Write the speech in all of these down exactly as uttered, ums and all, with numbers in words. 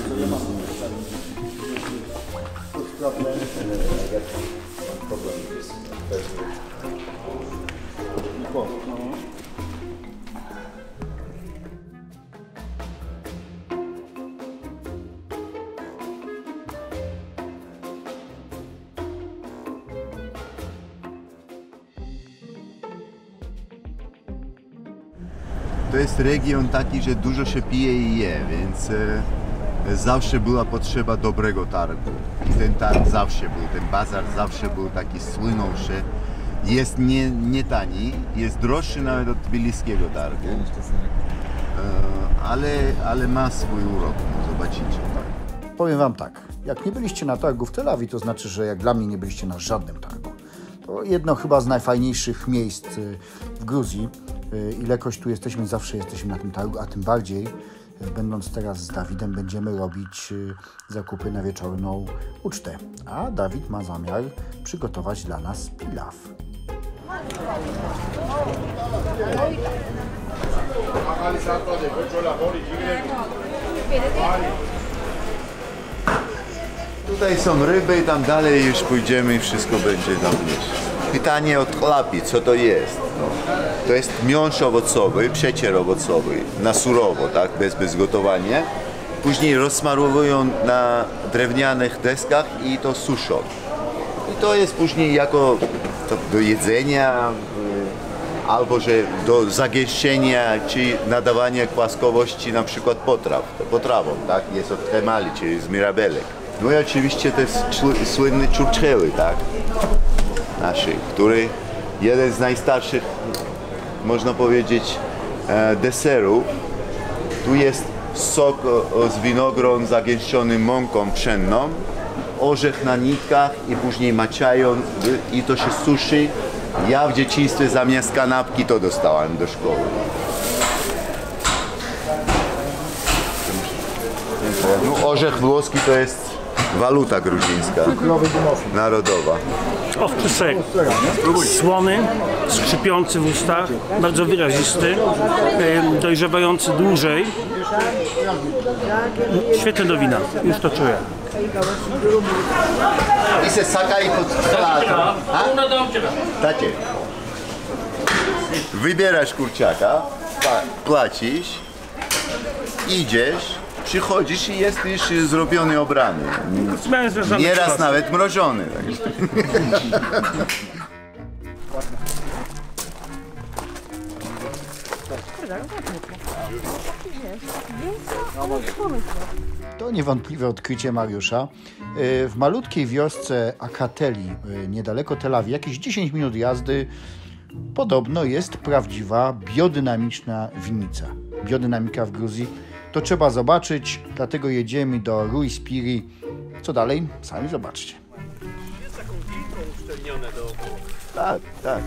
To jest region taki, że dużo się pije i je, więc e, zawsze była potrzeba dobrego targu. I ten targ zawsze był, ten bazar zawsze był taki słynący. Jest nie, nie tani, jest droższy nawet od tbiliskiego targu, e, ale, ale ma swój urok, no, zobaczycie. Tak. Powiem wam tak, jak nie byliście na targu w Tel Awiw, to znaczy, że jak dla mnie nie byliście na żadnym targu. To jedno chyba z najfajniejszych miejsc w Gruzji. Ilekroć tu jesteśmy, zawsze jesteśmy na tym targu, a tym bardziej, będąc teraz z Dawidem, będziemy robić zakupy na wieczorną ucztę. A Dawid ma zamiar przygotować dla nas pilaw. Tutaj są ryby i tam dalej już pójdziemy i wszystko będzie tam gdzieś. Pytanie od chlapi, co to jest? No, to jest miąższ owocowy, przecier owocowy, na surowo, tak, bez, bez gotowania. Później rozsmarowują na drewnianych deskach i to suszą. I to jest później jako to do jedzenia, albo że do zagęszczenia, czy nadawania kwaskowości na przykład potraw, potrawom, tak, jest od temali, czyli z mirabelek. No i oczywiście to jest słynny czurczcheły, tak. Naszych, który jeden z najstarszych, można powiedzieć, deserów. Tu jest sok z winogron zagęszczony mąką pszenną, orzech na nitkach i później maczają i to się suszy. Ja w dzieciństwie zamiast kanapki to dostałem do szkoły. No, orzech włoski to jest waluta gruzińska, narodowa. Owczy ser, słony, skrzypiący w ustach, bardzo wyrazisty, dojrzewający dłużej. Świetne do wina, już to czuję. I se sakaj pod klatą. Tacie, wybierasz kurczaka, płacisz, idziesz, przychodzisz i jest już zrobiony, obrany. Nieraz nawet mrożony. To niewątpliwe odkrycie Mariusza. W malutkiej wiosce Akateli, niedaleko Tel Awiw, jakieś dziesięć minut jazdy, podobno jest prawdziwa biodynamiczna winnica. Biodynamika w Gruzji to trzeba zobaczyć, dlatego jedziemy do Ruispiri. Co dalej? Sami zobaczcie. Jest taką kilką uszczelnione dookoła. Tak, tak.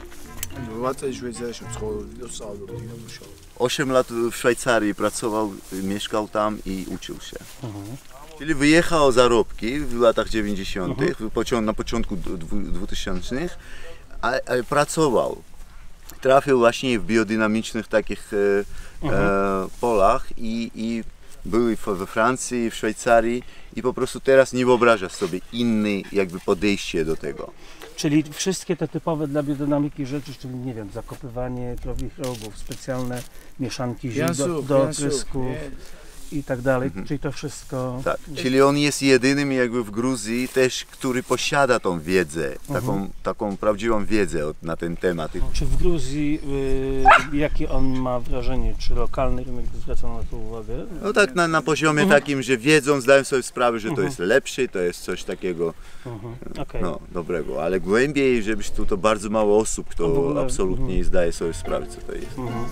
Osiem lat w Szwajcarii pracował, mieszkał tam i uczył się. Mhm. Czyli wyjechał o zarobki w latach dziewięćdziesiątych, mhm. na początku dwutysięcznych, ale, ale pracował. Trafił właśnie w biodynamicznych takich e, mhm. e, polach i, i był we Francji, w Szwajcarii i po prostu teraz nie wyobraża sobie inne jakby podejście do tego. Czyli wszystkie te typowe dla biodynamiki rzeczy, czyli nie wiem, zakopywanie krowich rogów, specjalne mieszanki ziół do, do oprysków i tak dalej, mhm. czyli to wszystko... Tak, czyli on jest jedynym jakby w Gruzji też, który posiada tą wiedzę, taką, mhm. taką prawdziwą wiedzę na ten temat. Czy w Gruzji, y, jakie on ma wrażenie, czy lokalny rynek zwraca na to uwagę? No tak na, na poziomie mhm. takim, że wiedzą, zdają sobie sprawę, że mhm. to jest lepsze, to jest coś takiego mhm. okay. no, dobrego, ale głębiej, żebyś tu to bardzo mało osób, kto no, ogóle, absolutnie mhm. nie zdaje sobie sprawy, co to jest. Mhm.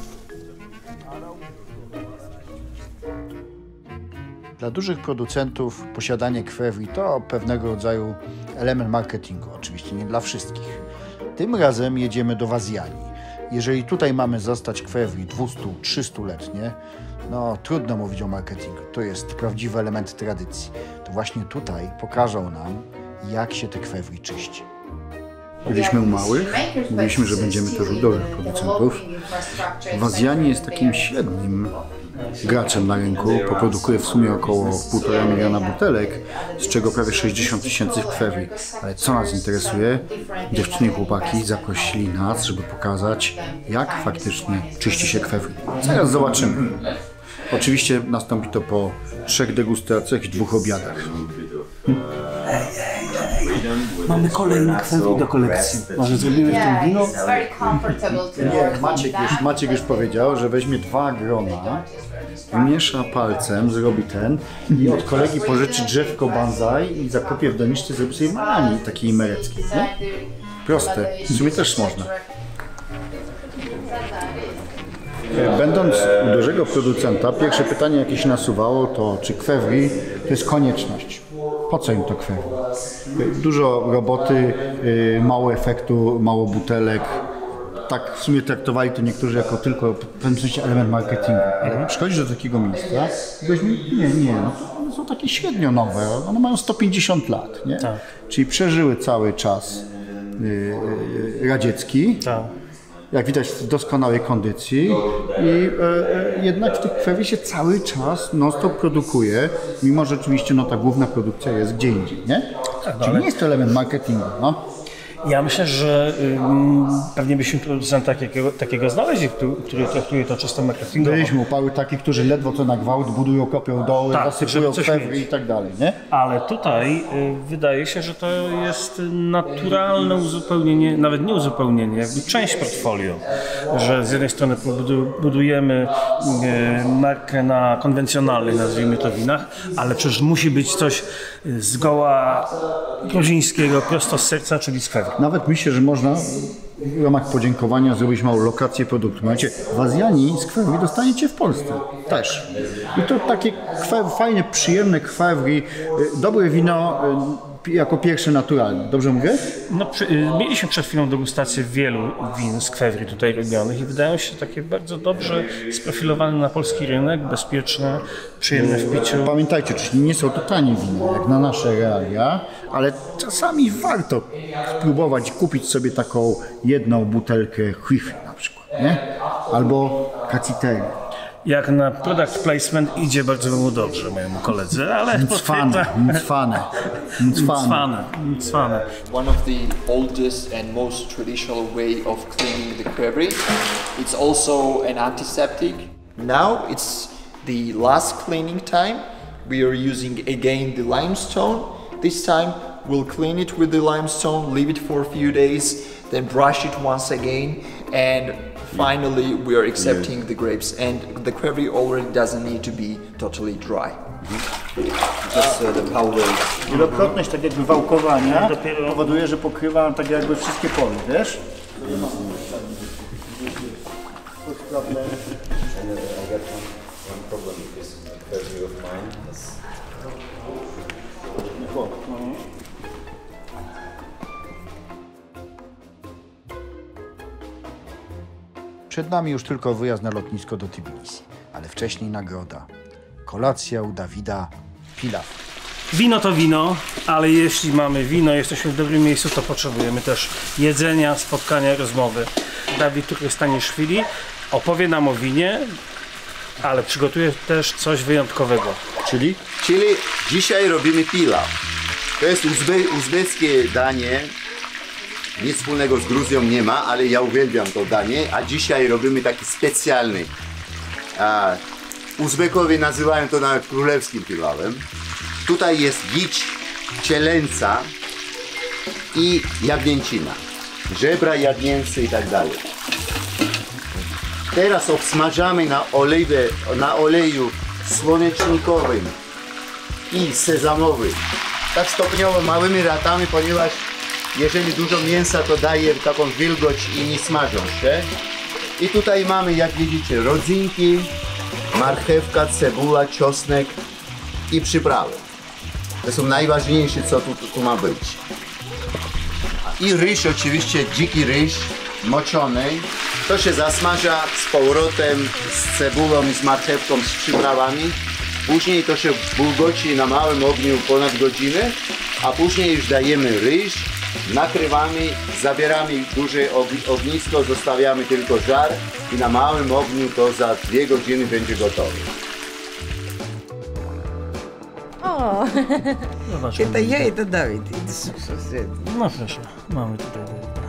Dla dużych producentów posiadanie kwewli to pewnego rodzaju element marketingu, oczywiście nie dla wszystkich. Tym razem jedziemy do Wazjani. Jeżeli tutaj mamy zostać kwewli dwieście-trzystuletnie, no trudno mówić o marketingu, to jest prawdziwy element tradycji. To właśnie tutaj pokażą nam, jak się te kwewli czyści. Byliśmy u małych, mówiliśmy, że będziemy też u dużych producentów. Wazjani jest takim średnim graczem na rynku, poprodukuje w sumie około półtora miliona butelek, z czego prawie sześćdziesiąt tysięcy w kwewi. Ale co nas interesuje? Dziewczyny i chłopaki zaprosili nas, żeby pokazać, jak faktycznie czyści się kwewi. Zaraz zobaczymy. Oczywiście nastąpi to po trzech degustacjach i dwóch obiadach. Mamy kolejny kwewi do kolekcji. Może zrobimy w tym wino? Nie, Maciek już, Maciek już powiedział, że weźmie dwa grona, wymiesza palcem, zrobi ten i od kolegi pożyczy drzewko bonsai i zakopie w doniczce, zrobi sobie malani takiej mereckiej. Nie? Proste, w sumie też można. Będąc u dużego producenta, pierwsze pytanie jakie się nasuwało to, czy kwewi to jest konieczność. Po co im to kwewi? Dużo roboty, mało efektu, mało butelek. Tak w sumie traktowali to niektórzy jako tylko w pewnym sensie element marketingu. Ale przychodzisz do takiego miejsca i weźmie, nie, nie, no to one są takie średnio nowe, one mają sto pięćdziesiąt lat, nie? Tak. Czyli przeżyły cały czas yy, radziecki. Tak. Jak widać w doskonałej kondycji i e, e, jednak w tych kwewi się cały czas non-stop produkuje, mimo że oczywiście no, ta główna produkcja jest gdzie indziej, nie? Tak, Czyli ale... nie jest to element marketingu, no. Ja myślę, że ym, pewnie byśmy producenta takiego, takiego znaleźli, który, który traktuje to czysto marketingowo. Byliśmy u paru takich, którzy ledwo co na gwałt budują, kopią doły, Tak, zasypują żeby coś kwewy mieć. i tak dalej, nie? Ale tutaj y, wydaje się, że to jest naturalne uzupełnienie, nawet nie uzupełnienie, jakby część portfolio. Że z jednej strony budu- budujemy y, markę na konwencjonalnych, nazwijmy to, winach, ale przecież musi być coś zgoła gruzińskiego, prosto z serca, czyli z kwewy. Nawet myślę, że można w ramach podziękowania zrobić małą lokację produktu. Macie w Azjanii z kwewi dostaniecie w Polsce też. I to takie kwe, fajne, przyjemne kwewi, dobre wino jako pierwsze naturalne. Dobrze mówię? No, przy, y, mieliśmy przed chwilą degustację wielu win z kwewri tutaj robionych i wydają się takie bardzo dobrze sprofilowane na polski rynek, bezpieczne, przyjemne w piciu. Pamiętajcie, czyli nie są to tanie wina, jak na nasze realia, ale czasami warto spróbować kupić sobie taką jedną butelkę Huifi na przykład, nie? Albo Caciteri. Jak na product placement idzie bardzo mu dobrze mojemu koledze, ale Cwane, cwane, cwane. cwane, cwane. One of the oldest and most traditional way of cleaning the kvevi. It's also an antiseptic. Now it's the last cleaning time. We are using again the limestone. This time we'll clean it with the limestone, leave it for a few days, then brush it once again, and finally we are accepting the grapes. And the kvevi already doesn't need to be totally dry. Just uh, the powder. Wielokrotność tak jakby wałkowania powoduje, że pokrywa tak jakby wszystkie pory, wiesz? Przed nami już tylko wyjazd na lotnisko do Tbilisi, ale wcześniej nagroda. Kolacja u Dawida, pilaw. Wino to wino, ale jeśli mamy wino, jesteśmy w dobrym miejscu, to potrzebujemy też jedzenia, spotkania, rozmowy. Dawid Turkestaniszwili opowie nam o winie, ale przygotuje też coś wyjątkowego. Czyli? Czyli dzisiaj robimy pilaw. To jest uzbe uzbeckie danie. Nic wspólnego z Gruzją nie ma, ale ja uwielbiam to danie, a dzisiaj robimy taki specjalny. A, Uzbekowie nazywają to nawet królewskim pilawem. Tutaj jest gicz, cielęca i jagnięcina. Żebra, jagnięcy i tak dalej. Teraz obsmażamy na, oliwę, na oleju słonecznikowym i sezamowym. Tak stopniowo małymi ratami, ponieważ jeżeli dużo mięsa, to daje taką wilgoć i nie smażą się. I tutaj mamy, jak widzicie, rodzynki, marchewka, cebula, czosnek i przyprawy. To są najważniejsze, co tu, tu ma być. I ryż, oczywiście dziki ryż, moczony. To się zasmaża z powrotem, z cebulą i z marchewką, z przyprawami. Później to się bulgoci na małym ogniu ponad godzinę, a później już dajemy ryż, nakrywamy, zabieramy duże ognisko, zostawiamy tylko żar i na małym ogniu to za dwie godziny będzie gotowe. О, Zobacz, Это я, это Давид. Это сосед. no proszę, mamy tutaj Dawida.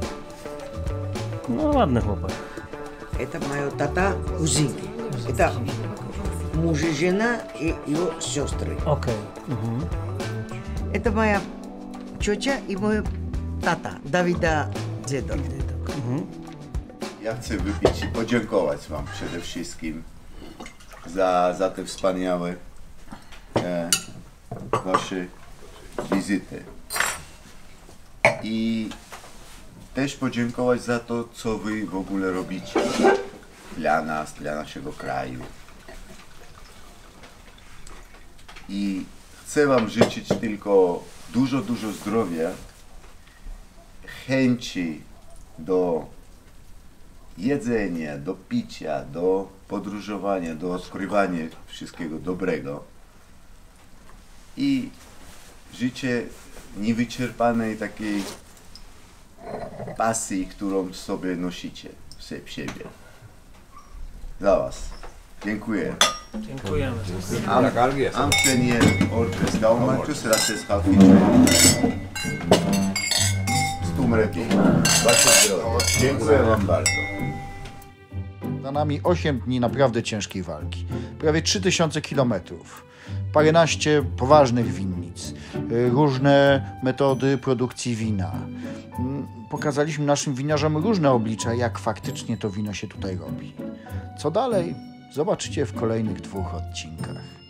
No ładny chłopak. Это моя тата Узинги. Это муж и жена и его сестры. Okej. Mhm. Это моя тетя и мой тата, Давида Дзедок. Ja chcę wypić i podziękować Wam przede wszystkim za, za te wspaniałe e, Wasze wizyty. I też podziękować za to, co Wy w ogóle robicie dla nas, dla naszego kraju. I chcę Wam życzyć tylko dużo, dużo zdrowia, chęci do jedzenia, do picia, do podróżowania, do odkrywania wszystkiego dobrego i życie niewyczerpanej takiej pasji, którą sobie nosicie w siebie. Dla Was. Dziękuję. Dziękujemy. Am, am trainiert Ortes Gaumann, tschüss, das ist Halbfinale. Stumreki. Wasze zdrowie. Dziękuję Wam bardzo. Za nami osiem dni naprawdę ciężkiej walki. Prawie trzy tysiące kilometrów. Paręnaście poważnych winnic. y, Różne metody produkcji wina. Mm, Pokazaliśmy naszym winiarzom różne oblicza, jak faktycznie to wino się tutaj robi. Co dalej? Zobaczycie w kolejnych dwóch odcinkach.